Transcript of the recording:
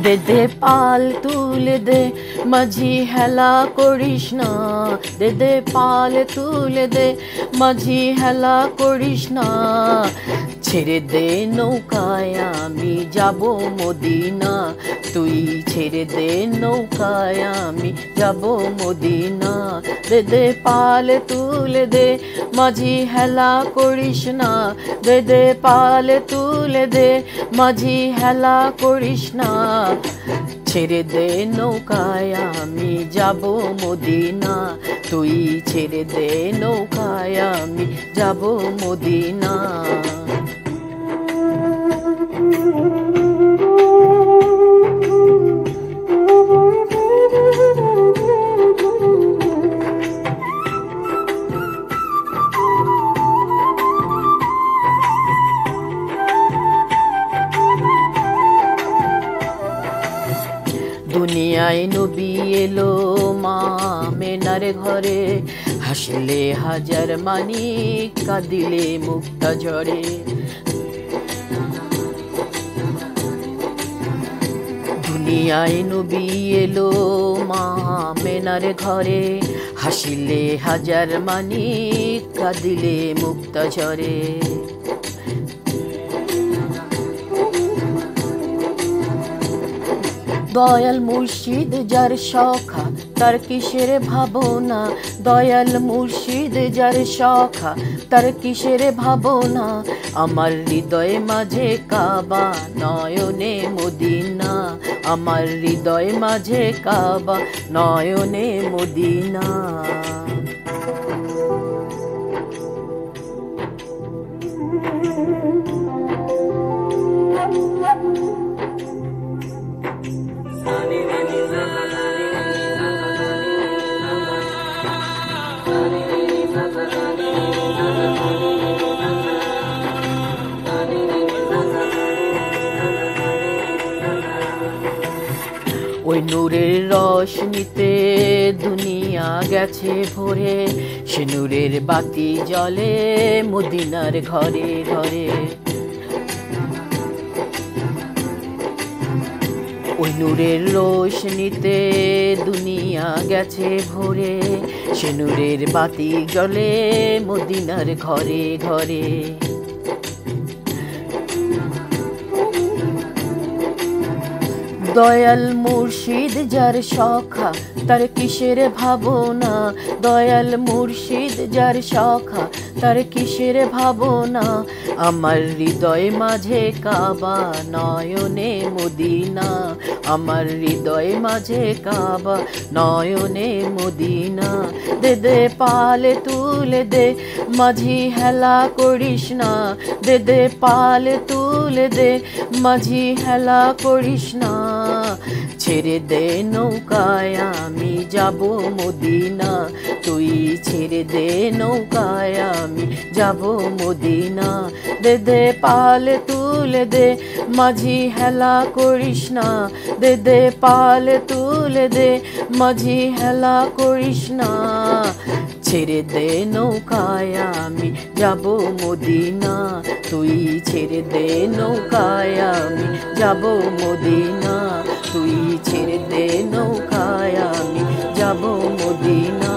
দে দে পাল তুলে দে মাঝি হেলা করিস না, দে দে পাল তুলে দে মাঝি হেলা করিস না। ছেড়ে দে নৌকায় আমি যাব মদিনা, তুই ছেড়ে দে নৌকায় আমি যাব মদিনা। দে দে পাল তুলে দে মাঝি হেলা করিস না, দে দে পাল তুলে দে মাঝি হেলা করিস না। ছেড়ে দে নৌকায় আমি যাব মদিনা, তুই ছেড়ে দে নৌকায় আমি যাব মদিনা। দুনিয়ায় নবী এলো মা মেনার ঘরে, হাসলে হাজার মানিক কাঁদিলে মুক্তা ঝরে। দুনিয়ায় নবী এলো মা মেনার ঘরে, হাসিলে হাজার মানিক কাঁদিলে মুক্তা ঝরে। দয়াল মুর্শিদ যার সখা তার কিসের ভাবনা, দয়াল মুর্শিদ যার সখা তার কিসের ভাবনা। আমার হৃদয় মাঝে কাবা নয়নে মদিনা, আমার হৃদয় মাঝে কাবা নয়নে মদিনা। ওই নূরের রোশনীতে দুনিয়া গেছে ভরে, সে নূরের বাতি জ্বলে মদিনার ঘরে ঘরে। ওই নূরের রোশনীতে দুনিয়া গেছে ভরে, সে নূরের বাতি জ্বলে মদিনার ঘরে ঘরে। দয়াল মুর্শিদ যার সখা তার কিসের ভাবনা, দয়াল মুর্শিদ যার সখা তার কিসের ভাবনা। আমার হৃদয় মাঝে কাবা নয়নে মদিনা, আমার হৃদয় মাঝে কাবা নয়নে মদিনা। দে দে পাল তুলে দে মাঝি হেলা করিস না, দে দে পাল তুলে দে মাঝি হেলা করিস না। ছেড়ে দে নৌকায় আমি যাব মদিনা, তুই ছেড়ে দে নৌকায় আমি যাব মদিনা। দে দে পাল তুলে দে মাঝি হেলা করিস না, দে দে পাল তুলে দে মাঝি হেলা করিস না। ছেড়ে দে নৌকায় আমি যাব মদিনা, তুই ছেড়ে দে নৌকায় আমি যাব মদিনা, তুই ছেড়ে দে নৌকায় আমি যাব মদিনা।